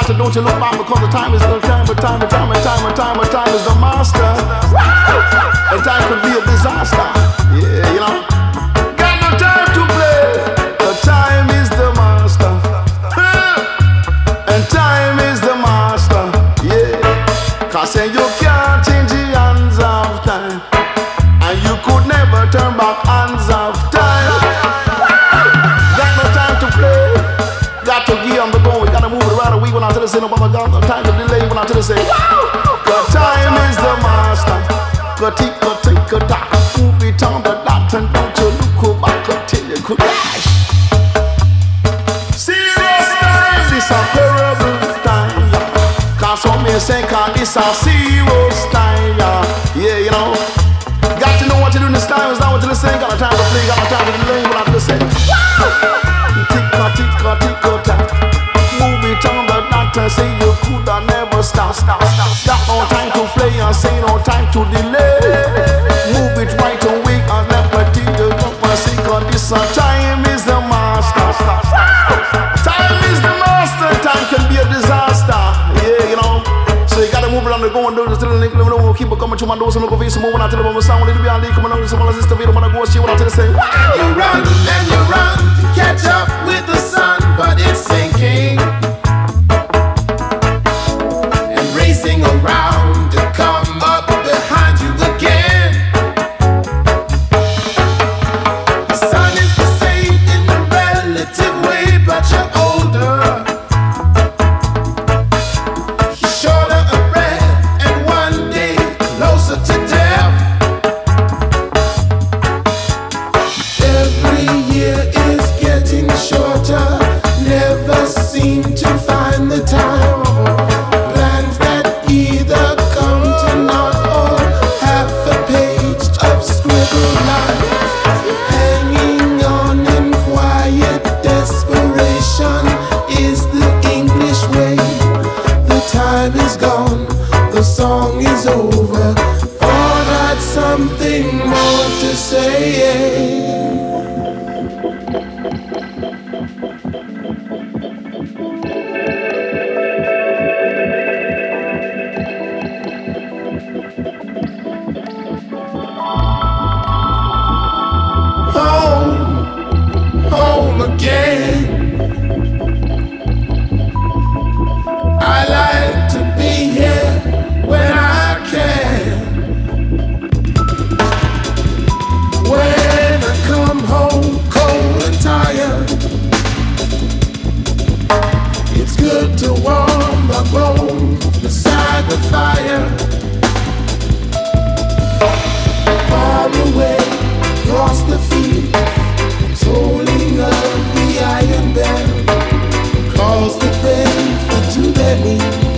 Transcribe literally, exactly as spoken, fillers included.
doctor, don't you look back, because the time is the time, but time, but time, but time, but time, but time is the master. And time could be a disaster. Yeah, you know. Got no time to play. The time is the master. And time is the master. Yeah. Cause you can't change the hands of time. And you could never turn back hands of time. Got no time to play. Got to get on the go. We gotta move it right away when I tell us, no got no time to delay when I tell us, say, the time is the master. Go tick, go tick, go tack. Move it on the dot and don't you look back until you could dash. Serious time, this a terrible time. Cause some may say, cause this a serious time. Yeah, you know. Got to know what to do in this time. Is that what you're saying? Got no time to play, got no time to delay when I tell us, say, tick, go tick, go tick, go tack. Move it on the dot and say you could have never stop, stop, stop. Got no time to play and say no time to delay. Move it right away and let me teach you what I say, cause this time is the master. Time is the master. Time can be a disaster. Yeah, you know. So you gotta move it on the go and do this till the link. Let me know. Keep it coming to my doors and look over some more when I tell them about my sound. When it'll be on leak, come on, some of this video when I go see what I tell you say. You run and you run to catch up with the sun, but it's sinking and racing around to come up behind you again. The sun is the same in a relative way, but you're older. You're shorter of breath and one day closer to death. Every year is getting shorter, never seem to find the time. Plans that either come to naught or half a page of scribbled lines. Hanging on in quiet desperation is the English way. The time is gone, the song is over. Thought I'd something more to say. Home, home again. I like to be here when I can. When I come home cold and tired, it's good to warm my bones beside the fire. Far away across the field, tolling of the iron bell calls the faithful to their knees.